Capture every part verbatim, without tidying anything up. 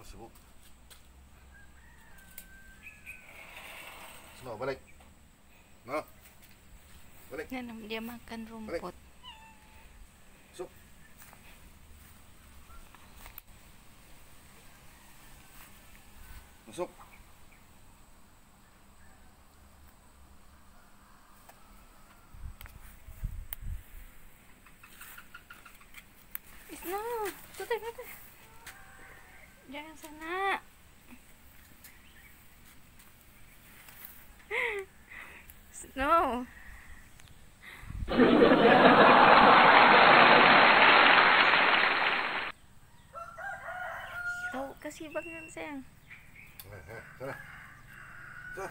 sibuk. Snow, balik. No. Balik. Yan, dia makan rumput. Masuk. Masuk. No, tutup, tutup. Jangan sana. Snow. Tahu kasih bangun sayang. Eh, eh, sana. Sana.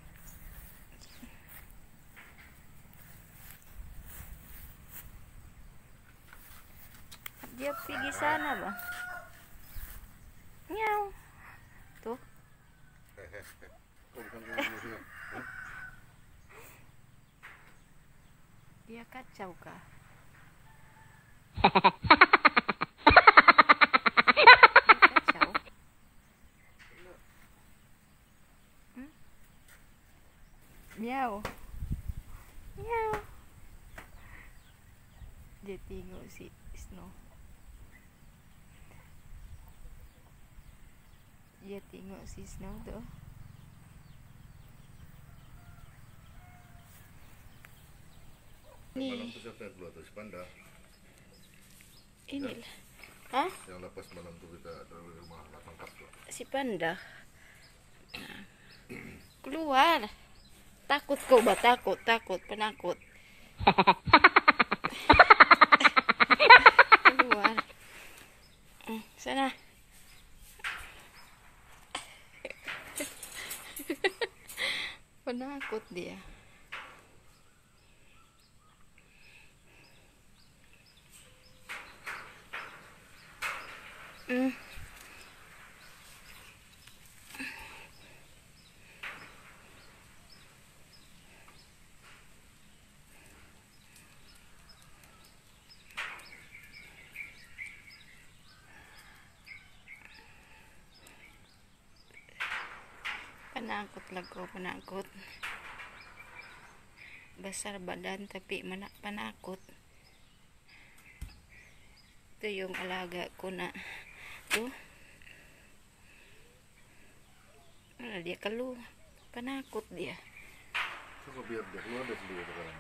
Dia pergi sana, Bang. Miau. Tuh. Eh, eh, eh. Oh, bukan kamu sini. Hah? Dia kacau kah? Dia kacau. Hmm? Miau. Miau. Dia tengok si Snow. Dia tengok si Snow tuh. Malam Nih, tuh siapa yang keluar tuh? Si Panda. inilah. Hah? Yang lepas malam tuh kita dari rumah lah tangkap tuh. Si Panda. Nah, keluar. Takut kau, bah takut, takut, penakut. Keluar. Hmm, sana. Penakut dia. Hmm. Penakut lah kau, penakut. Besar badan tapi mana penakut. Itu yung alaga ko na. Tuh. Nah, dia keluar. Penakut dia. Coba biar dia keluar dia sendiri sekarang.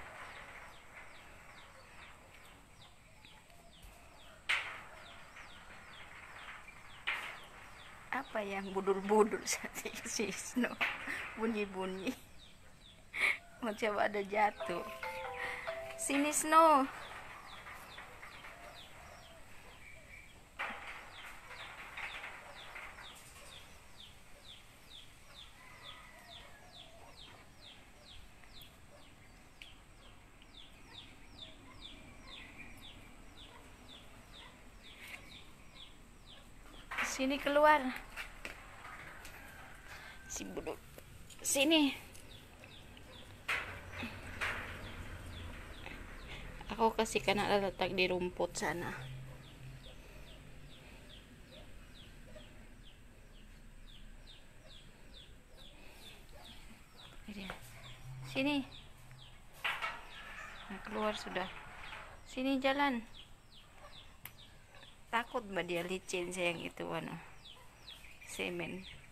Apa yang budul-budul saat si Snow? Bunyi-bunyi. Macam ada jatuh. Sini Snow. Sini keluar. Si budul. Sini. Aku kasih kanak letak di rumput sana. Sini. Nah, keluar sudah. Sini jalan. Takut mbak dia licin sayang itu, ano, semen.